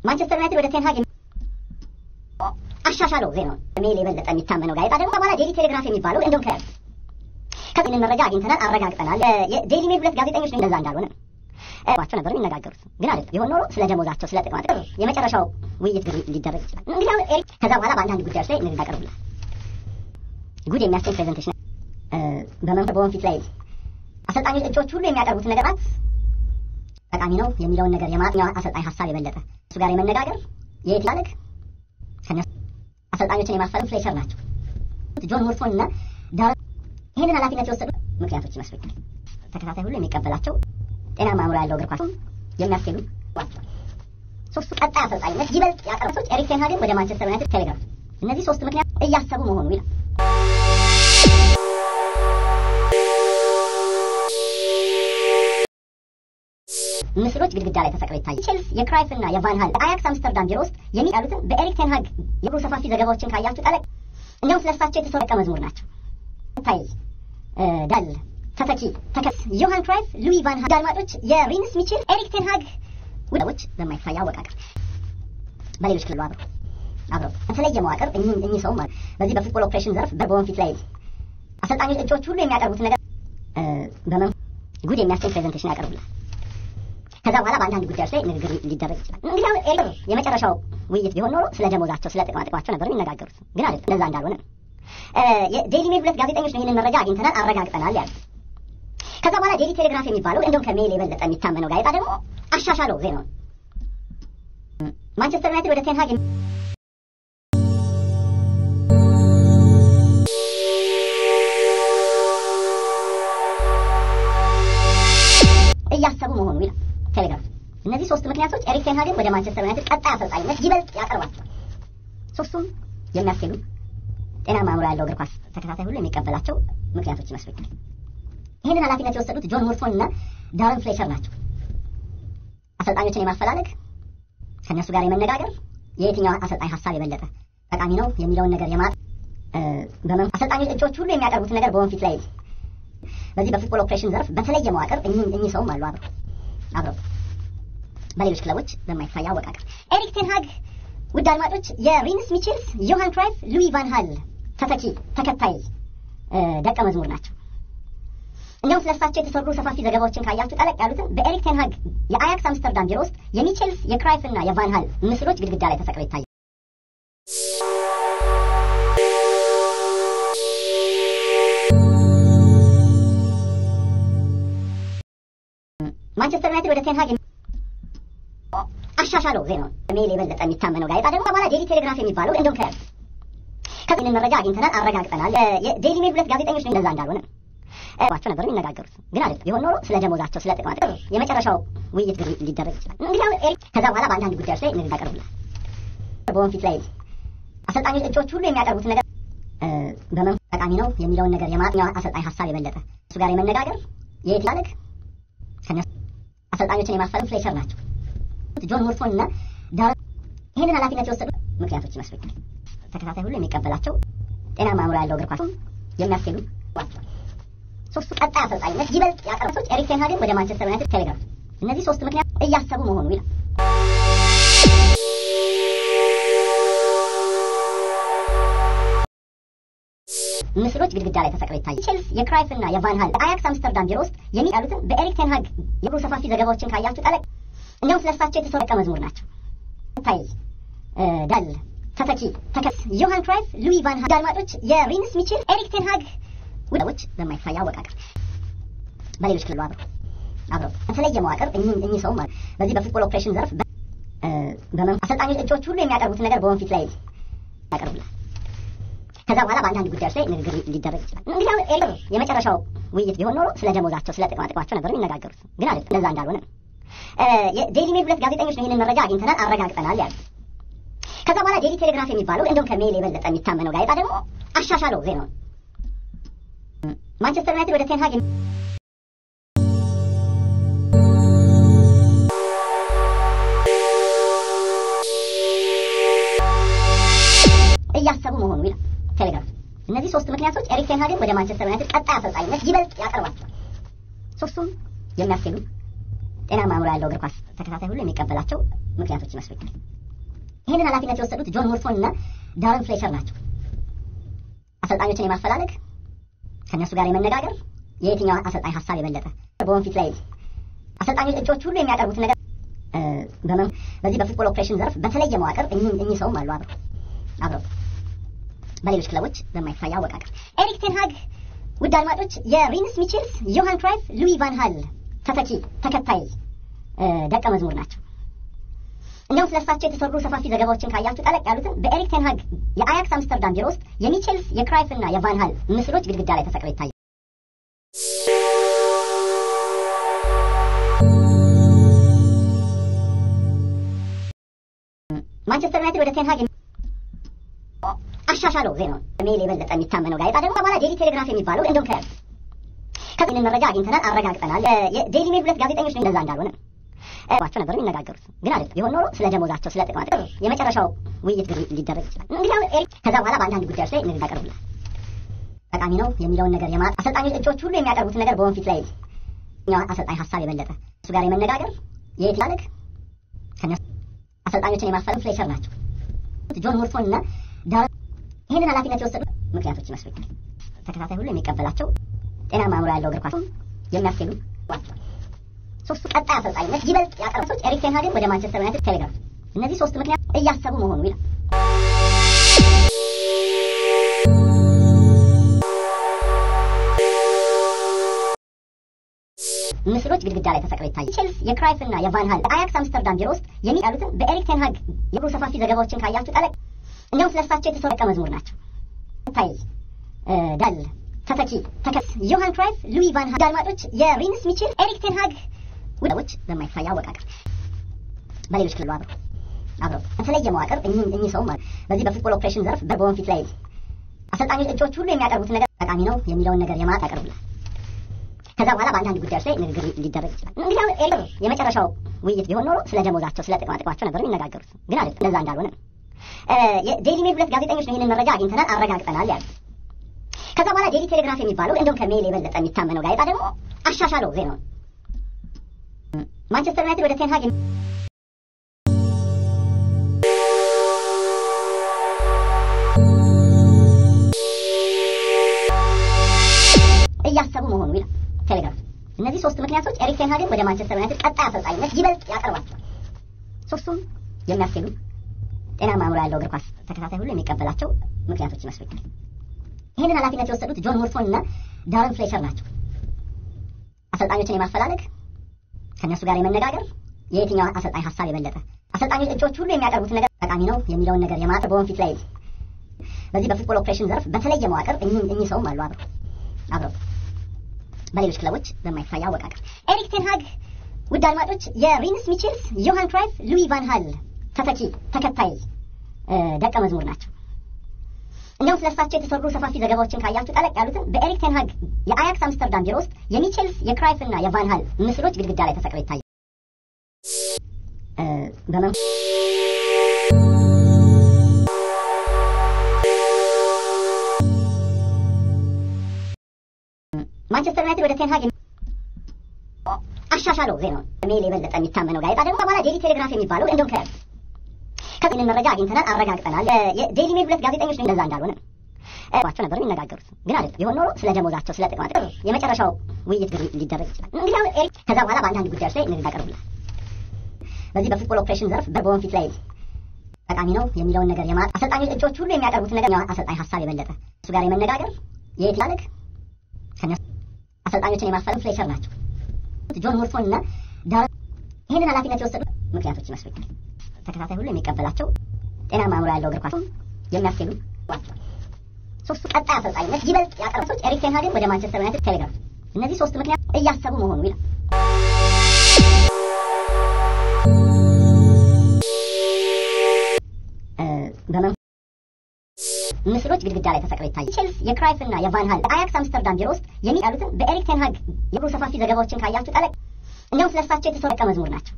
ማንቸስተር ዩናይትድ ወደ ቴንሃግ አሻሻለው ዜናውን ሜል የበለጠ የሚታመነው ጋዜጣ ደግሞ በኋላ ዴይሊ ቴሌግራፍ የሚባለው እንደውም ከዚህን መረጃ አግኝተናል፣ አረጋግጠናል። የዴይሊ ሜል ሁለት ጋዜጠኞች ነው እንደዛ እንዳልሆነ ባቸው ነበር የሚነጋገሩት። ግን አይደለም ቢሆን ኖሮ ስለ ደሞዛቸው ስለ ጥቅማ ጥቅም የመጨረሻው ውይይት ሊደረግ ይችላል። እንግዲህ አሁን ኤሪክ ከዛ በኋላ በአንዳንድ ጉዳዮች ላይ ንግግር ያቀርቡላል። ጉድ የሚያሰኝ ፕሬዘንቴሽን በወንፊት ላይ አሰልጣኞች እጩዎች ሁሉ የሚያቀርቡት ነገራት ጠቃሚ ነው የሚለውን ነገር የማጥኛው አሰልጣኝ ሀሳብ የበለጠ እሱ ጋር የመነጋገር የትላልቅ ከነሱ አሰልጣኞችን የማፈለም ፍሌቸር ናቸው። ጆን ሞርፎን እና ዳረን ይሄንን ኃላፊነት የወሰዱ ምክንያቶች ይመስሉኛል። ተከታታይ ሁሉ የሚቀበላቸው ጤናማ አእምሮ ያለው እግር ኳስ የሚያስኬዱ ዋቸው ሶስቱ ቀጣይ አሰልጣኝነት ይበልጥ ያቀረቡት ኤሪክ ቴን ሃግን ወደ ማንቸስተር ዩናይትድ ቴሌግራፍ እነዚህ ሶስት ምክንያት እያሰቡ መሆኑ ይላል። ምስሎች ግድግዳ ላይ ተሰቅለው ይታያል። ቼልሲ የክራይፍ እና የቫን ሃል አያክስ አምስተርዳም ቢሮ ውስጥ የሚያሉትን በኤሪክ ቴን ሃግ የብሩ ሰፋፊ ዘገባዎችን ካያችሁ ጠለቅ እንደውም ስለሳቸው የተሰሩ ደቀ መዝሙር ናቸው። ታይ ዳል ተተኪ ተከስ ዮሃን ክራይፍ ሉዊ ቫን ሃል አድማጮች የሪንስ ሚችል ኤሪክ ቴን ሃግ ውሎች በማይፋያ አወቃቀር በሌሎች ክልሉ አብረው በተለየ መዋቅር እኚህ ሰው ማለት በዚህ በፉትቦል ኦፕሬሽን ዘርፍ በወንፊት ላይ አሰልጣኞች እጩዎች ሁሉ የሚያቀርቡት ነገር ጉድ የሚያሰኝ ፕሬዘንቴሽን ያቀርቡላል። ከዛ በኋላ በአንዳንድ ጉዳዮች ላይ ንግግር ሊደረግ ይችላል። እንግዲህ አሁን ኤሪክ የመጨረሻው ውይይት ቢሆን ኖሮ ስለ ደሞዛቸው ስለ ጥቅማ ጥቅማቸው ነበር የሚነጋገሩት። ግን አይደለም እንደዛ እንዳልሆነ የዴይሊ ሜል ሁለት ጋዜጠኞች ነው ይሄንን መረጃ አግኝተናል፣ አረጋግጠናል ያሉት። ከዛ በኋላ ዴይሊ ቴሌግራፍ የሚባለው እንደውም ከሜል የበለጠ የሚታመነው ጋዜጣ ደግሞ አሻሻለው ዜናውን ማንቸስተር ዩናይትድ ወደ ቴን ሃግ እያሰቡ መሆኑ ይላል ቴሌግራፍ። እነዚህ ሶስት ምክንያቶች ኤሪክ ቴን ሃግን ወደ ማንቸስተር ዩናይትድ ቀጣይ አሰልጣኝነት ይበልጥ ያቀርባቸዋል። ሶስቱም የሚያስኬዱ ጤናማ አእምሮ ያለው እግር ኳስ ተከታታይ ሁሉ የሚቀበላቸው ምክንያቶች ይመስሉኛል። ይሄንን ኃላፊነት የወሰዱት ጆን ሞርፎን እና ዳረን ፍሌቸር ናቸው። አሰልጣኞችን የማፈላለግ ከነሱ ጋር የመነጋገር የየትኛው አሰልጣኝ ሀሳብ የበለጠ ጠቃሚ ነው የሚለውን ነገር አሰልጣኞች እጩዎች ሁሉ የሚያቀርቡት ነገር በወንፊት ላይ በዚህ በፉትቦል ኦፕሬሽን ዘርፍ በተለየ መዋቅር እኚህ ሰውም አሉ አብረው በሌሎች ክለቦች በማይፋያ አወቃቀር ኤሪክ ቴን ሃግ ውድ አድማጮች የሪንስ ሚችልስ ዮሃን ክራይፍ ሉዊ ቫን ሃል ተከታይ ደቀ መዝሙር ናቸው። እንደውም ስለሳቸው የተሰሩ ሰፋፊ ዘገባዎችን ካያችሁ ጠለቅ ያሉትን በኤሪክ ቴን ሃግ የአያክስ አምስተርዳም ቢሮ ውስጥ የሚችልስ የክራይፍ እና የቫን ሃል ምስሎች ግድግዳ ላይ ተሰቅለው ይታያል። ማንቸስተር ዩናይትድ ወደ ቴን ሃግ አሻሻለው ዜናውን ሜል የበለጠ የሚታመነው ጋዜጣ ደግሞ በኋላ ዴይሊ ቴሌግራፍ የሚባለው እንደውም ከዚህን መረጃ አግኝተናል፣ አረጋግጠናል። የዴይሊ ሜል ሁለት ጋዜጠኞች ነው እንደዛ እንዳልሆነ ባቸው ነበር የሚነጋገሩት። ግን አይደለም ቢሆን ኖሮ ስለ ደሞዛቸው ስለ ጥቅማ ጥቅም የመጨረሻው ውይይት ሊደረግ ይችላል። እንግዲህ አሁን ኤሪክ ከዛ በኋላ በአንዳንድ ጉዳዮች ላይ ንግግር ያቀርቡላል። በወንፊት ላይ አሰልጣኞች እጩዎች ሁሉ የሚያቀርቡት ነገር ጠቃሚ ነው የሚለውን ነገር የማጥኛው አሰልጣኝ ሀሳብ የበለጠ እሱ ጋር የመነጋገር የትላልቅ ከነሱ አሰልጣኞችን የማፈለም ፍሌቸር ናቸው። ጆን ሞርፎን እና ዳረን ይሄንን ኃላፊነት የወሰዱ ምክንያቶች ይመስሉኛል። ተከታታይ ሁሉ የሚቀበላቸው ጤናማ አእምሮ ያለው እግር ኳስ የሚያስኬዱ ዋቸው ሶስቱ ቀጣይ አሰልጣኝነት ይበልጥ ያቀረቡት ኤሪክ ቴን ሃግን ወደ ማንቸስተር ዩናይትድ ቴሌግራፍ እነዚህ ሶስት ምክንያት እያሰቡ መሆኑ ይላል። ምስሎች ግድግዳ ላይ ተሰቅለው ይታያል። ቼልሲ የክራይፍ እና የቫን ሃል አያክስ አምስተርዳም ቢሮ ውስጥ የሚያሉትን በኤሪክ ቴን ሃግ የብሩ ሰፋፊ ዘገባዎችን ካያችሁ ጠለቅ እንደውም ስለሳቸው የተሰሩ ደቀ መዝሙር ናቸው። ታይ ዳል ተተኪ ተከስ ዮሃን ክራይፍ ሉዊ ቫን ሃል አድማጮች የሪንስ ሚችል ኤሪክ ቴን ሃግ ውሎች በማይፋያ አወቃቀር በሌሎች ክልሉ አብረው በተለየ መዋቅር እኚህ ሰው ማለት በዚህ በፉትቦል ኦፕሬሽን ዘርፍ አሰልጣኞች እጩዎች ሁሉ የሚያቀርቡት ነገር በወንፊት ላይ ያቀርቡላል። ከዛ በኋላ በአንዳንድ ጉዳዮች ላይ ንግግር ሊደረግ ይችላል። እንግዲህ አሁን ኤሪክ የመጨረሻው ውይይት ቢሆን ኖሮ ስለ ደሞዛቸው ስለ ጥቅማ ጥቅማቸው ነበር የሚነጋገሩት። ግን አይደለም እንደዛ እንዳልሆነ የዴይሊ ሜል ሁለት ጋዜጠኞች ነው ይሄንን መረጃ አግኝተናል፣ አረጋግጠናል ያሉት። ከዛ በኋላ ዴይሊ ቴሌግራፍ የሚባለው እንደውም ከሜል የበለጠ የሚታመነው ጋዜጣ ደግሞ አሻሻለው ዜናውን ማንቸስተር ዩናይትድ ወደ ቴን ሃግ እያሰቡ መሆኑ ይላል ቴሌግራፍ። እነዚህ ሶስት ምክንያቶች ኤሪክ ቴን ሃግን ወደ ማንቸስተር ዩናይትድ ቀጣይ አሰልጣኝነት ይበልጥ ያቀርባቸዋል። ሶስቱም የሚያስኬዱ ጤናማ አእምሮ ያለው እግር ኳስ ተከታታይ ሁሉ የሚቀበላቸው ምክንያቶች ይመስሉኛል። ይህንን ኃላፊነት የወሰዱት ጆን ሞርቶን እና ዳረን ፍሌቸር ናቸው። አሰልጣኞችን የማፈላለግ ከነሱ ጋር የመነጋገር የየትኛው አሰልጣኝ ሀሳብ የበለጠ በወንፊት ላይ አሰልጣኞች እጩዎች ሁሉ የሚያቀርቡት ነገር በዚህ በፉትቦል ኦፕሬሽን ዘርፍ በተለየ መዋቅር እኚህ ሰውም አሉ አብረው በሌሎች ክለቦች በማይታይ አወቃቀር። ኤሪክ ቴን ሃግ ውድ አድማጮች የሪንስ ሚቼልስ፣ ዮሃን ክራይፍ፣ ሉዊ ቫን ሃል ተከታይ ደቀ መዝሙር ናቸው። እንዲያውም ስለሳቸው የተሰሩ ሰፋፊ ዘገባዎችን ካያችሁ ጠለቅ ያሉትን በኤሪክ ቴን ሃግ የአያክስ አምስተርዳም ቢሮ ውስጥ የሚቼልስ የክራይፍ እና የቫን ሃል ምስሎች ግድግዳ ላይ ተሰቅለው ይታያል። ማንቸስተር ዩናይትድ ወደ ቴን ሃግ አሻሻለው ዜናውን ሜል የበለጠ የሚታመነው ጋዜጣ ደግሞ በኋላ ዴይሊ ቴሌግራፍ የሚባለው እንደውም ከዚህ መረጃ አግኝተናል፣ አረጋግጠናል። የዴይሊ ሜል ሁለት ጋዜጠኞች ነው እንደዛ እንዳልሆነ ባቸው ነበር የሚነጋገሩት። ግን አይደለም ቢሆን ኖሮ ስለ ደሞዛቸው ስለ ጥቅማ ጥቅም የመጨረሻው ውይይት ሊደረግ ይችላል። እንግዲህ አሁን ኤሪክ ከዛ በኋላ በአንዳንድ ጉዳዮች ላይ ንግግር ያቀርቡላል። ጠቃሚ ነው የሚለውን ነገር አሰልጣኞች እጩዎች ሁሉ የሚያቀርቡት ነገር በወንፊት ላይ አሰልጣኝ ሀሳብ የበለጠ እሱ ጋር የመነጋገር የትላለግ ከነሱ አሰልጣኞችን የማፈላለግ ፍሌቸር ናቸው። ጆን ሞርቶን እና ዳረን ይህንን ኃላፊነት የወሰዱ ምክንያቶች ይመስሉኛል። ተከታታይ ሁሉ የሚቀበላቸው ጤናማ አእምሮ ያለው እግር ኳሱን የሚያስኬዱ ዋቸዋል። ሶስቱ ቀጣይ አሰልጣኝነት ይበልጥ ያቀረቡት ኤሪክ ቴን ሃግን ወደ ማንቸስተር ዩናይትድ ቴሌግራፍ እነዚህ ሶስት ምክንያት እያሰቡ መሆኑ ይላል። ምስሎች ግድግዳ ላይ ተሰቅለው ይታያል። ቼልሲ የክራይፍ እና የቫን ሃል አያክስ አምስተርዳም ቢሮ ውስጥ የሚያሉትን በኤሪክ ቴን ሃግ የብሩ ሰፋፊ ዘገባዎችን ካያችሁ ጠለቅ እንዲያውም ስለሳቸው የተሰሩ ደቀ መዝሙር ናቸው። ዳል ተከስ ዮሃን ክራይፍ፣ ሉዊ ቫን ሃል አድማጮች የሪንስ ሚቼል ኤሪክ ቴን ሃግ ውሎች በማይታይ አወቃቀር በሌሎች ክለቦች አብረው በተለየ መዋቅር እኚህ ሰውም በዚህ በፉትቦል ኦፕሬሽን ዘርፍ በወንፊት ላይ አሰልጣኞች እጩዎች ሁሉ የሚያቀርቡት ነገር ጠቃሚ ነው የሚለውን ነገር ያቀርቡላል። ከዛ በኋላ በአንዳንድ ጉዳዮች ላይ ንግግር ሊደረግ ይችላል። እንግዲህ አሁን ኤሪክ የመጨረሻው ውይይት ቢሆን ኖሮ ስለ ደሞዛቸው ስለ ጥቅማ ጥቅማቸው ነበር የሚነጋገሩት። ግን አይደለም እንደዛ እንዳልሆነ የዴይሊ ሜል ሁለት ጋዜጠኞች ነው ይህንን መረጃ አግኝተናል፣ አረጋግጠናል ያሉት። ከዛ በኋላ ዴይሊ ቴሌግራፍ የሚባለው እንደውም ከሜል የበለጠ የሚታመነው ጋዜጣ ደግሞ አሻሻለው ዜናውን ማንቸስተር ዩናይትድ ወደ ቴን ሃግ እያሰቡ መሆኑ ይላል ቴሌግራፍ። እነዚህ ሶስት ምክንያቶች ኤሪክ ቴን ሃግን ወደ ማንቸስተር ዩናይትድ ቀጣይ አሰልጣኝነት ይበልጥ ያቀርባቸዋል። ሶስቱም የሚያስኬዱ ጤናማ አእምሮ ያለው እግር ኳስ ተከታታይ ሁሉ የሚቀበላቸው ምክንያቶች ይመስሉኛል። ይህንን ኃላፊነት የወሰዱት ጆን ሞርቶን እና ዳረን ፍሌቸር ናቸው። አሰልጣኞችን የማፈላለግ ከነሱ ጋር የመነጋገር የየትኛው አሰልጣኝ ሀሳብ የበለጠ አሰልጣኞች እጩዎች ሁሉ የሚያቀርቡት ነገር ጠቃሚ ነው የሚለውን ነገር በወንፊት ላይ በዚህ በፉትቦል ኦፕሬሽን ዘርፍ በተለየ መዋቅር እኚህ ሰውም አሉ አብረው በሌሎች ክለቦች በማይታይ አወቃቀር። ኤሪክ ቴን ሃግ ውድ አድማጮች የሪንስ ሚቼልስ፣ ዮሃን ክራይፍ፣ ሉዊ ቫን ሃል ተከታይ ደቀ መዝሙር ናቸው። እንዲያውም ስለሳቸው የተሰሩ ሰፋፊ ዘገባዎችን ካያችሁ ጠለቅ ያሉትን በኤሪክ ቴን ሃግ የአያክስ አምስተርዳም ቢሮ ውስጥ የሚቼልስ የክራይፍ እና የቫን ሃል ምስሎች ግድግዳ ላይ ተሰቅለው ይታያል። ማንቸስተር ዩናይትድ ወደ ቴን ሃግ አሻሻለው ዜናውን ሜል የበለጠ የሚታመነው ጋዜጣ ደግሞ በኋላ ዴይሊ ቴሌግራፍ የሚባለው እንደውም ከዚህ መረጃ አግኝተናል፣ አረጋግጠናል። የዴይሊ ሜል ሁለት ጋዜጠኞች ነው እንደዛ እንዳልሆነ ባቸው ነበር የሚነጋገሩት። ግን አይደለም ቢሆን ኖሮ ስለ ደሞዛቸው ስለ ጥቅማ ጥቅም የመጨረሻው ውይይት ሊደረግ ይችላል። እንግዲህ አሁን ኤሪክ ከዛ በኋላ በአንዳንድ ጉዳዮች ላይ ንግግር ያቀርቡላል። በዚህ በፉትቦል ኦፕሬሽን ዘርፍ በወንፊት ላይ ጠቃሚ ነው የሚለውን ነገር አሰልጣኞች እጩዎች ሁሉ የሚያቀርቡት ነገር አሰልጣኝ ሀሳብ የበለጠ እሱ ጋር የመነጋገር የትላለግ ከነሱ አሰልጣኞችን የማፈላለግ ፍሌቸር ናቸው። ጆን ሞርቶን እና ዳረን ይህንን ኃላፊነት የወሰዱ ምክንያቶች ይመስሉኛል። ተከታታይ ሁሉ የሚቀበላቸው ጤናማ አእምሮ ያለው እግር ኳሱን የሚያስኬዱ ዋቸዋል። ሶስቱ ቀጣይ አሰልጣኝነት ይበልጥ ያቀረቡት ኤሪክ ቴን ሃግን ወደ ማንቸስተር ዩናይትድ ቴሌግራፍ እነዚህ ሶስት ምክንያት እያሰቡ መሆኑ ይላል። ምስሎች ግድግዳ ላይ ተሰቅለው ይታያል። ቼልሲ የክራይፍ እና የቫን ሃል አያክስ አምስተርዳም ቢሮ ውስጥ የሚያሉትን በኤሪክ ቴን ሃግ የብሩ ሰፋፊ ዘገባዎችን ካያችሁ ጠለቅ እንዲያውም ስለሳቸው የተሰሩ ደቀ መዝሙር ናቸው።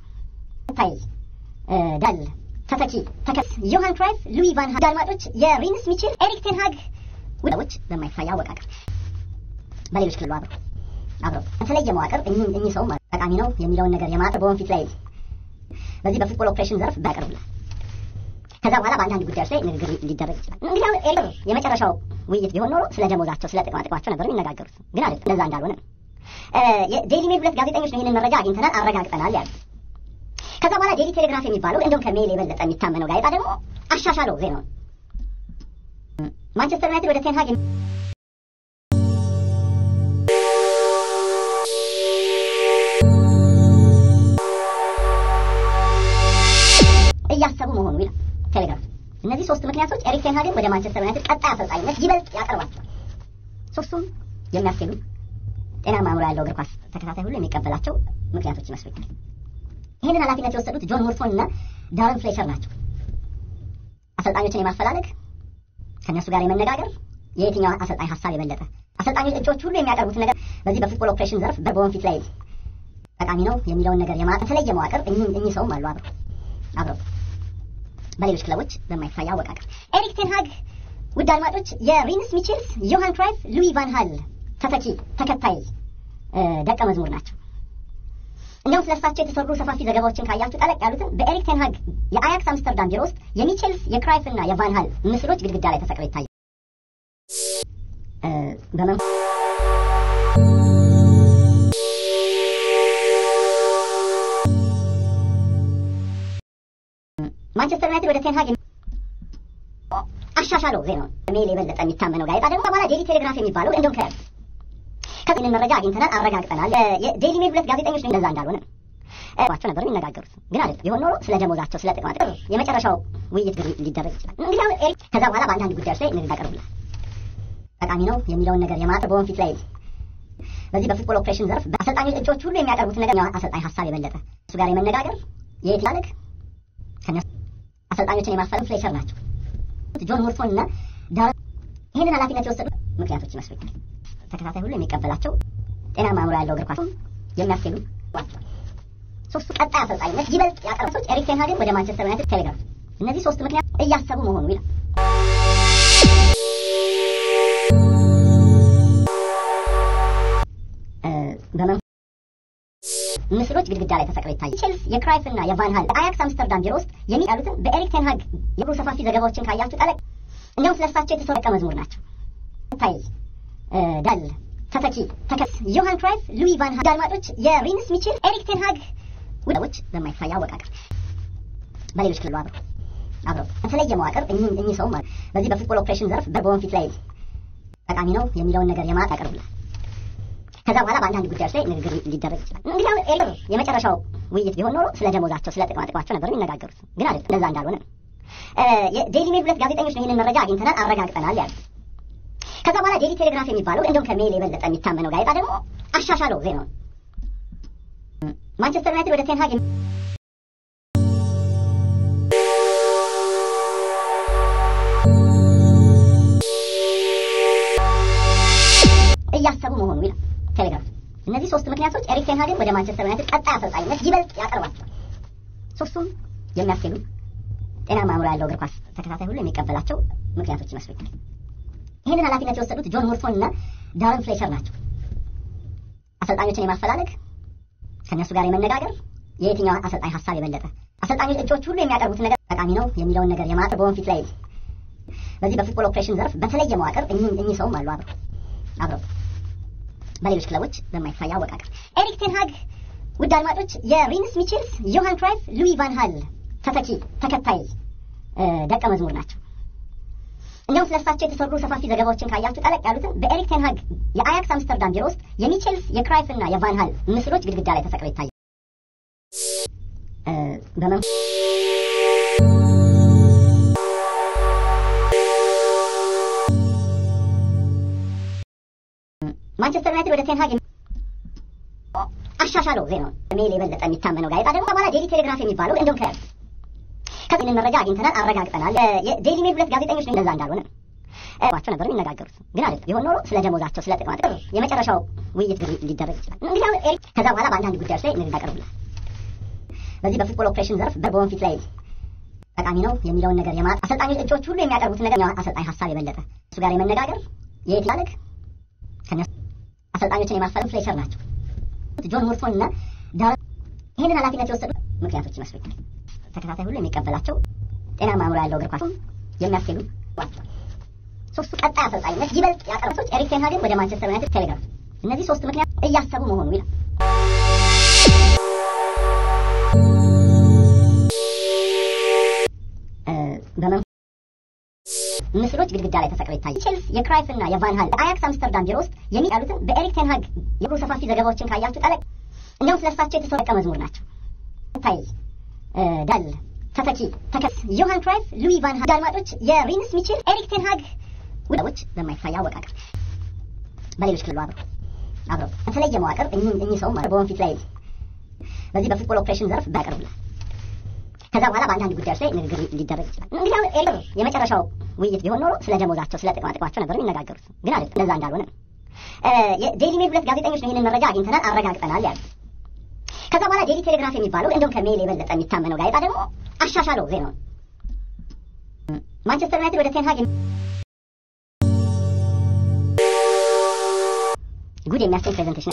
ዳል ተከስ ዮሃን ክራይፍ፣ ሉዊ ቫን ሃል አድማጮች የሪንስ ሚቼል ኤሪክ ቴን ሃግ ውሎች በማይታይ አወቃቀር በሌሎች ክለቦች አብረው በተለየ መዋቅር እኚህ ሰውም ጠቃሚ ነው የሚለውን ነገር በወንፊት ላይ በዚህ በፉትቦል ኦፕሬሽን ዘርፍ ያቀርቡላል። ከዛ በኋላ በአንዳንድ ጉዳዮች ላይ ንግግር ሊደረግ ይችላል። እንግዲህ አሁን ኤሪክ የመጨረሻው ውይይት ቢሆን ኖሮ ስለ ደሞዛቸው፣ ስለ ጥቅማ ጥቅማቸው ነበር የሚነጋገሩት። ግን አይደለም፣ እንደዛ እንዳልሆነ ነው። የዴይሊ ሜል 2 ጋዜጠኞች ነው ይህንን መረጃ አግኝተናል፣ አረጋግጠናል ያሉት። ከዛ በኋላ ዴይሊ ቴሌግራፍ የሚባለው እንደውም ከሜል የበለጠ የሚታመነው ጋዜጣ ደግሞ አሻሻለው ዜናውን። ማንቸስተር ዩናይትድ ወደ ቴንሃግ እያሰቡ መሆኑ ይላል ቴሌግራፍ። እነዚህ 3 ምክንያቶች ኤሪክ ቴን ሃግን ወደ ማንቸስተር ዩናይትድ ቀጣይ አሰልጣኝነት ይበልጥ ያቀርባቸዋል። ሶስቱም የሚያስኬዱ ጤናማ አእምሮ ያለው እግር ኳስ ተከታታይ ሁሉ የሚቀበላቸው ምክንያቶች ይመስሉኛል። ይህንን ኃላፊነት የወሰዱት ጆን ሙርቶን እና ዳረን ፍሌቸር ናቸው። አሰልጣኞችን የማፈላለግ ከእነሱ ጋር የመነጋገር የየትኛው አሰልጣኝ ሀሳብ የበለጠ አሰልጣኞች እጩዎች ሁሉ የሚያቀርቡትን ነገር በዚህ በፉትቦል ኦፕሬሽን ዘርፍ በወንፊት ላይ ጠቃሚ ነው የሚለውን ነገር የማጠን የተለየ መዋቅር እኚህ ሰውም አሉ አብረው በሌሎች ክለቦች በማይታይ አወቃቀር። ኤሪክ ቴን ሃግ ውድ አድማጮች የሪንስ ሚቼልስ፣ ዮሃን ክራይፍ፣ ሉዊ ቫን ሃል ተከታይ ደቀ መዝሙር ናቸው። እንደውም ስለርሳቸው የተሰሩ ሰፋፊ ዘገባዎችን ካያችሁ ጠለቅ ያሉትን በኤሪክ ቴን ሃግ የአያክስ አምስተርዳም ቢሮ ውስጥ የሚቼልስ የክራይፍ እና የቫን ሃል ምስሎች ግድግዳ ላይ ተሰቅለው ይታያል። ማንቸስተር ዩናይትድ ወደ ቴን ሃግ አሻሻለው ዜናውን። ሜል የበለጠ የሚታመነው ጋዜጣ ደግሞ በኋላ ዴይሊ ቴሌግራፍ የሚባለው እንደውም ከዚህንን መረጃ አግኝተናል፣ አረጋግጠናል። የዴይሊ ሜል 2 ጋዜጠኞች ነው እንደዛ እንዳልሆነ ባቸው ነበር የሚነጋገሩት። ግን አይደለም፣ ቢሆን ኖሮ ስለ ደሞዛቸው፣ ስለ ጥቅማ ጥቅም የመጨረሻው ውይይት ሊደረግ ይችላል። እንግዲህ አሁን ኤሪክ ከዛ በኋላ በአንዳንድ ጉዳዮች ላይ ንግግር ያቀርቡላል። ጠቃሚ ነው የሚለውን ነገር የማጠር በወንፊት ላይ በዚህ በፉትቦል ኦፕሬሽን ዘርፍ በአሰልጣኞች እጩዎች ሁሉ የሚያቀርቡትን ነገር አሰልጣኝ ሀሳብ የበለጠ እሱ ጋር የመነጋገር የየትላልቅ ከነሱ አሰልጣኞችን የማፈላለግ ፍሌቸር ናቸው። ጆን ሙርቶን እና ዳረን ይህንን ኃላፊነት የወሰዱት ምክንያቶች ይመስሉኛል። ተከታታይ ሁሉ የሚቀበላቸው ጤናማ አእምሮ ያለው እግር ኳስ የሚያስኬዱ ናቸው። 3ቱ ቀጣይ አሰልጣኝነት ይበልጥ ያቀርቡት ኤሪክ ቴን ሃግን ወደ ማንቸስተር ዩናይትድ ቴሌግራፍ። እነዚህ 3 ምክንያት እያሰቡ መሆኑ ይላል። ምስሎች ግድግዳ ላይ ተሰቅለው ይታያል። ቼልስ የክራይፍ እና የቫን ሃል አያክስ አምስተርዳም ቢሮ ውስጥ የሚያሉትን በኤሪክ ቴን ሃግ የብሩ ሰፋፊ ዘገባዎችን ካያችሁ ጠለቅ እንደውም ስለርሳቸው የተሰሩ ደቀ መዝሙር ናቸው። ዳል ተከስ ዮሃን ክራይፍ፣ ሉዊ ቫን ሃል አድማጮች የሪንስ ሚቼል ኤሪክ ቴን ሃግ ውደቦች በማይታይ አወቃቀር በሌሎች ክለቦች አብረው የተለየ መዋቅር እኚህ ሰውም አሉ። በዚህ በፉትቦል ኦፕሬሽን ዘርፍ በወንፊት ላይ ጠቃሚ ነው የሚለውን ነገር የማጠን ያቀርቡላል። ከዛ በኋላ በአንዳንድ ጉዳዮች ላይ ንግግር ሊደረግ ይችላል። እንግዲህ አሁን ኤሪክ የመጨረሻው ውይይት ቢሆን ኖሮ ስለ ደሞዛቸው፣ ስለ ጥቅማ ጥቅማቸው ነበር የሚነጋገሩት። ግን አይደለም፣ እንደዛ እንዳልሆነ ነው። የዴይሊ ሜል 2 ጋዜጠኞች ነው ይህንን መረጃ አግኝተናል፣ አረጋግጠናል ያሉት። ከዛ በኋላ ዴይሊ ቴሌግራፍ የሚባለው እንደውም ከሜል የበለጠ የሚታመነው ጋዜጣ ደግሞ አሻሻለው ዜናውን። ማንቸስተር ዩናይትድ ወደ ቴን ሃግ እያሰቡ መሆኑ ይላል ቴሌግራፍ። እነዚህ 3 ምክንያቶች ኤሪክ ቴን ሃግን ወደ ማንቸስተር ዩናይትድ ቀጣይ አሰልጣኝነት ይበልጥ ያቀርባቸዋል። 3ቱም የሚያስኬዱ ጤናማ አእምሮ ያለው እግር ኳስ ተከታታይ ሁሉ የሚቀበላቸው ምክንያቶች ይመስሉኛል። ይህንን ኃላፊነት የወሰዱት ጆን ሙርቶን እና ዳረን ፍሌቸር ናቸው። አሰልጣኞችን የማፈላለግ ከእነሱ ጋር የመነጋገር የየትኛው አሰልጣኝ ሀሳብ የበለጠ አሰልጣኞች እጩዎች ሁሉ የሚያቀርቡትን ነገር ጠቃሚ ነው የሚለውን ነገር የማጠር በወንፊት ላይ በዚህ በፉትቦል ኦፕሬሽን ዘርፍ በተለየ መዋቅር እኚህ ሰውም አሉ አብረው በሌሎች ክለቦች በማይታይ አወቃቀር። ኤሪክ ቴን ሃግ ውድ አድማጮች የሪንስ ሚቼልስ፣ ዮሃን ክራይፍ፣ ሉዊ ቫን ሃል ተከታይ ደቀ መዝሙር ናቸው። እንደውም ስለርሳቸው የተሰሩ ሰፋፊ ዘገባዎችን ካያችሁ ጠለቅ ያሉትን በኤሪክ ቴን ሃግ የአያክስ አምስተርዳም ቢሮ ውስጥ የሚቼልስ የክራይፍ እና የቫን ሃል ምስሎች ግድግዳ ላይ ተሰቅለው ይታያል። ማንቸስተር ዩናይትድ ወደ ቴን ሃግ አሻሻለው ዜናውን። ሜል የበለጠ የሚታመነው ጋዜጣ ደግሞ በኋላ ዴይሊ ቴሌግራፍ የሚባለው እንደውም ከዚህንን መረጃ አግኝተናል፣ አረጋግጠናል። የዴይሊ ሜል 2 ጋዜጠኞች ነው እንደዛ እንዳልሆነ ባቸው ነበር የሚነጋገሩት። ግን አይደለም፣ ቢሆን ኖሮ ስለ ደሞዛቸው፣ ስለ ጥቅማ ጥቅም የመጨረሻው ውይይት ሊደረግ ይችላል። እንግዲህ አሁን ኤሪክ ከዛ በኋላ በአንዳንድ ጉዳዮች ላይ ንግግር ያቀርቡላል። በዚህ በፉትቦል ኦፕሬሽን ዘርፍ በወንፊት ላይ ጠቃሚ ነው የሚለውን ነገር የማጠን አሰልጣኞች እጩዎች ሁሉ የሚያቀርቡትን ነገር አሰልጣኝ ሀሳብ የበለጠ እሱ ጋር የመነጋገር የየትላልቅ ከነሱ አሰልጣኞችን የማፈላለግ ፍሌቸር ናቸው። ጆን ሙርቶን እና ዳረን ይህንን ኃላፊነት የወሰዱት ምክንያቶች ይመስሉኛል። ተከታታይ ሁሉ የሚቀበላቸው ጤናማ አእምሮ ያለው እግር ኳስ የሚያስኬዱ ሶስቱ ቀጣይ አሰልጣኝነት ይበልጥ ያቀረቡት ኤሪክ ቴን ሃግን ወደ ማንቸስተር ዩናይትድ ቴሌግራፍ እነዚህ ሶስት ምክንያት እያሰቡ መሆኑ ይላል። ምስሎች ግድግዳ ላይ ተሰቅለው ይታያል። ቼልሲ የክራይፍ እና የቫን ሃል አያክስ አምስተርዳም ቢሮ ውስጥ የሚያሉትን በኤሪክ ቴን ሃግ የብሩ ሰፋፊ ዘገባዎችን ካያችሁ ጠለቅ እንደውም ስለሳቸው የተሰሩ ደቀ መዝሙር ናቸው። ታይ ዳል ተተኪ ተከስ ዮሃን ክራይፍ ሉዊ ቫን ሃል አድማጮች የሪንስ ሚችል ኤሪክ ቴን ሃግ ውደቦች በማይፋያ አወቃቀር በሌሎች ክልሉ አብረው የተለየ መዋቅር እኚህ ሰው ማለት በወንፊት ላይ በዚህ በፉትቦል ኦፕሬሽን ዘርፍ ባያቀርቡላል። ከዛ በኋላ በአንዳንድ ጉዳዮች ላይ ንግግር ሊደረግ ይችላል። እንግዲህ አሁን ኤሪክ የመጨረሻው ውይይት ቢሆን ኖሮ ስለ ደሞዛቸው ስለ ጥቅማቸው ነበር የሚነጋገሩት፣ ግን አይደለም። እንደዛ እንዳልሆነ ዴይሊ ሜል ሁለት ጋዜጠኞች ነው ይህንን መረጃ አግኝተናል አረጋግጠናል ያሉት። ከዛ በኋላ ዴይሊ ቴሌግራፍ የሚባለው እንደውም ከሜል የበለጠ የሚታመነው ጋዜጣ ደግሞ አሻሻለው ዜናውን። ማንቸስተር ዩናይትድ ወደ ቴን ሃግ ጉድ የሚያሰኝ ፕሬዘንቴሽን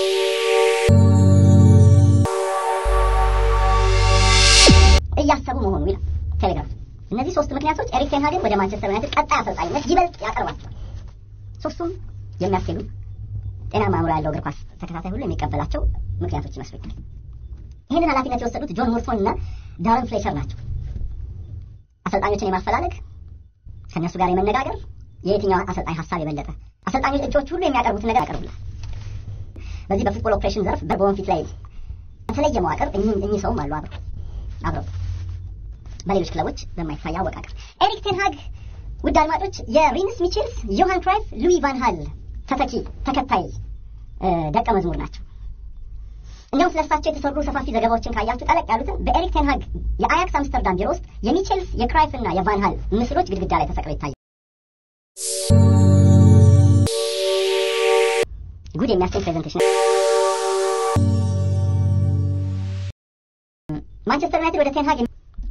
እያሰቡ መሆኑ ይላል ቴሌግራፍ። እነዚህ ሶስት ምክንያቶች ኤሪክ ቴን ሃግን ወደ ማንቸስተር ዩናይትድ ቀጣይ አሰልጣኝነት ይበልጥ ያቀርባቸዋል። ሶስቱም የሚያስኬዱ ጤናማ አእምሮ ያለው እግር ኳስ ተከታታይ ሁሉ የሚቀበላቸው ምክንያቶች ይመስሉኛል። ይህንን ኃላፊነት የወሰዱት ጆን ሙርቶን እና ዳረን ፍሌቸር ናቸው። አሰልጣኞችን የማፈላለግ ከእነሱ ጋር የመነጋገር የየትኛው አሰልጣኝ ሀሳብ የበለጠ አሰልጣኞች እጩዎች ሁሉ የሚያቀርቡትን ነገር ያቀርቡላል። በዚህ በፉትቦል ኦፕሬሽን ዘርፍ በወንፊት ላይ የተለየ መዋቅር እኚህ ሰውም አሉ አብረው በሌሎች ክለቦች በማይፋያ አወቃቀር። ኤሪክ ቴን ሃግ ውድ አድማጮች የሪንስ ሚችልስ ዮሃን ክራይፍ ሉዊ ቫን ሃል ተከታይ ደቀ መዝሙር ናቸው። እንደውም ስለሳቸው የተሰሩ ሰፋፊ ዘገባዎችን ካያችሁ ጠለቅ ያሉትን በኤሪክ ቴን ሃግ የአያክስ አምስተርዳም ቢሮ ውስጥ የሚችልስ የክራይፍ እና የቫን ሃል ምስሎች ግድግዳ ላይ ተሰቅለው ይታያል። ጉድ የሚያሰኝ ፕሬዘንቴሽን ማንቸስተር ዩናይትድ ወደ ቴን ሃግ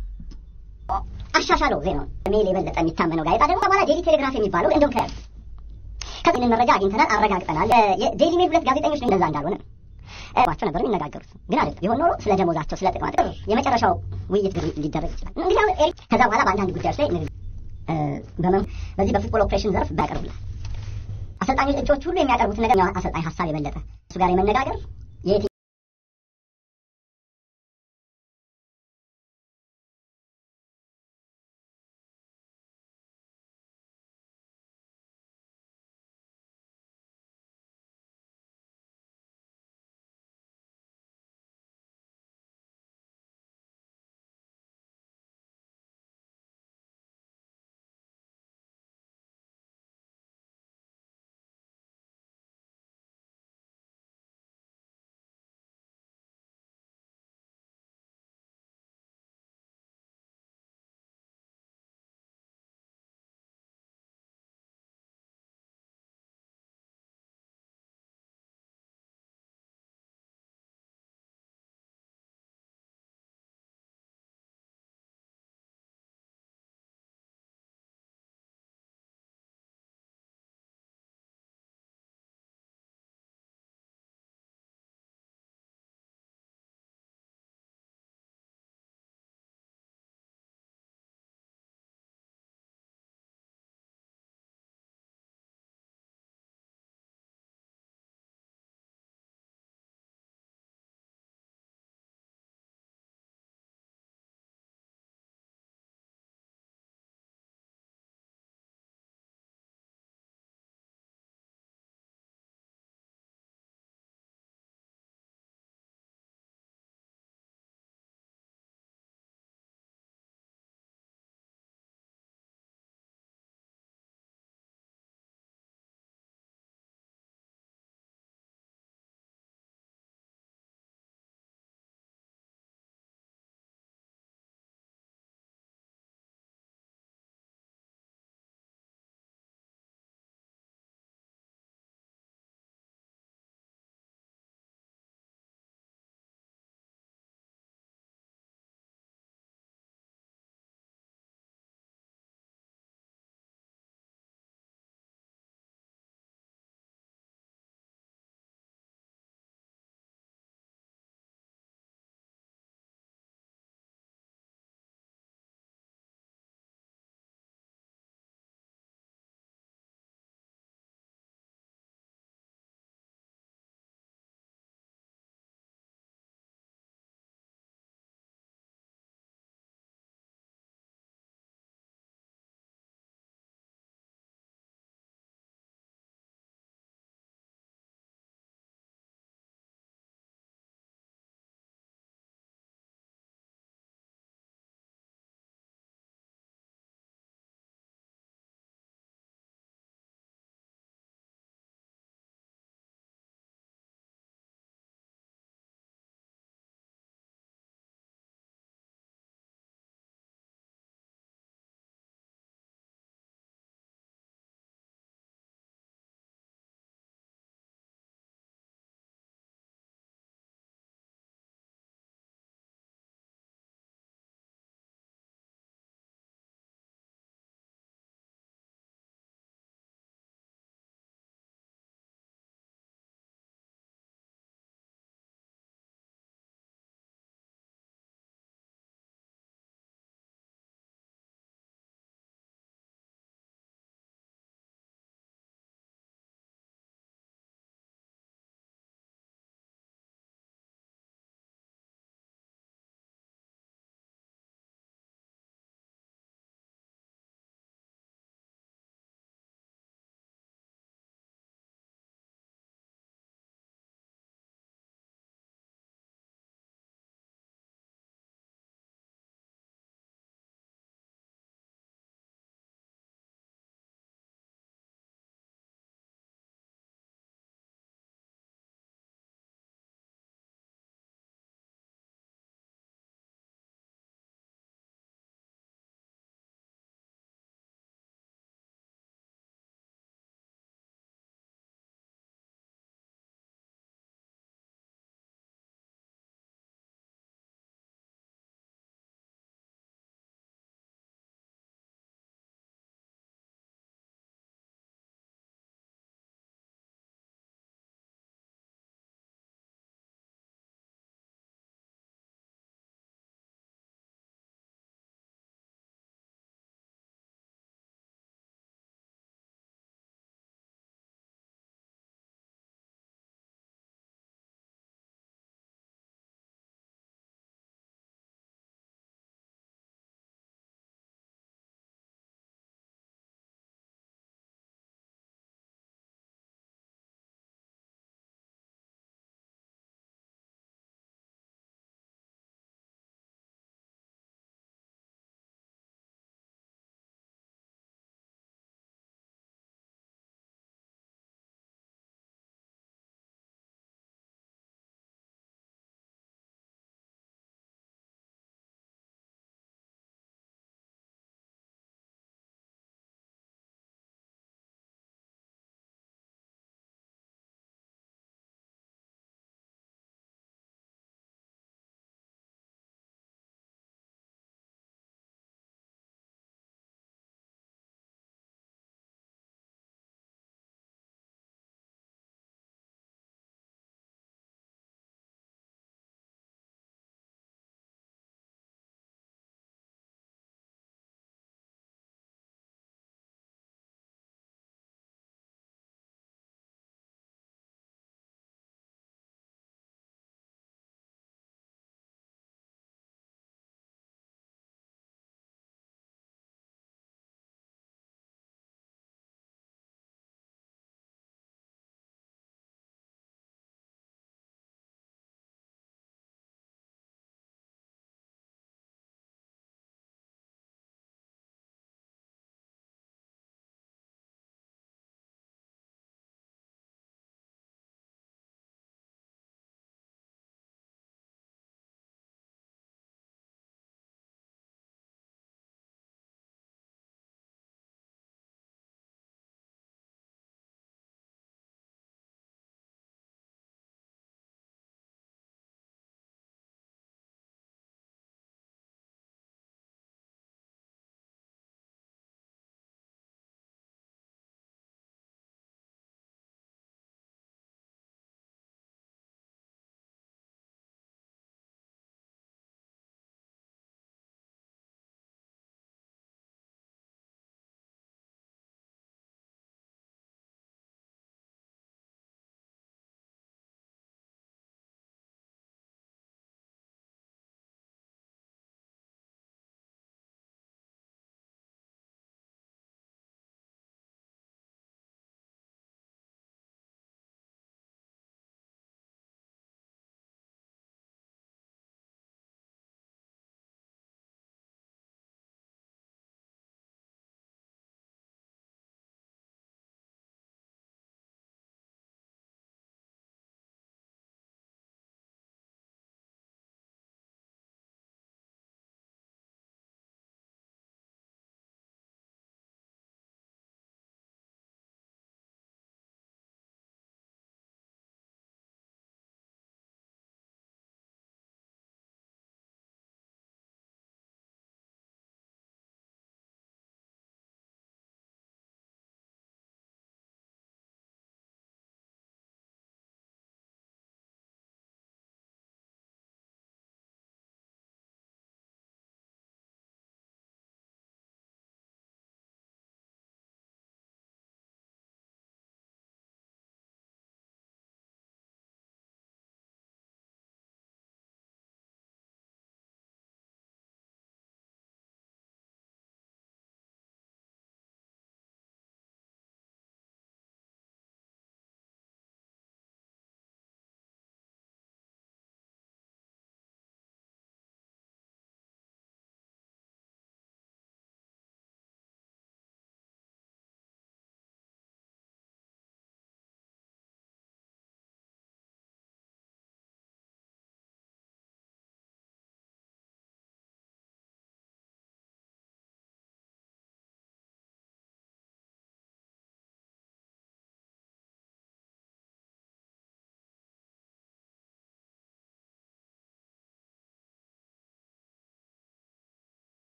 አሻሻለው ዜናውን። ሜል የበለጠ የሚታመነው ጋዜጣ ደግሞ በኋላ ዴይሊ ቴሌግራፍ የሚባለው እንደውም ከዚህንን መረጃ አግኝተናል አረጋግጠናል። ዴይሊ ሜል ሁለት ጋዜጠኞች ነው እንደዛ እንዳልሆነ ባቸው ነበር የሚነጋገሩት፣ ግን አይደለም። ቢሆን ኖሮ ስለ ደሞዛቸው ስለ ጥቅማቸው የመጨረሻው ውይይት ሊደረግ ይችላል። እንግዲህ አሁን ኤሪክ ከዛ በኋላ በአንዳንድ ጉዳዮች ላይ በዚህ በፉትቦል ኦፕሬሽን ዘርፍ ባያቀርቡላል። አሰልጣኞች እጩዎች ሁሉ የሚያቀርቡትን ነገር አሰልጣኝ ሀሳብ የበለጠ እሱ ጋር የመነጋገር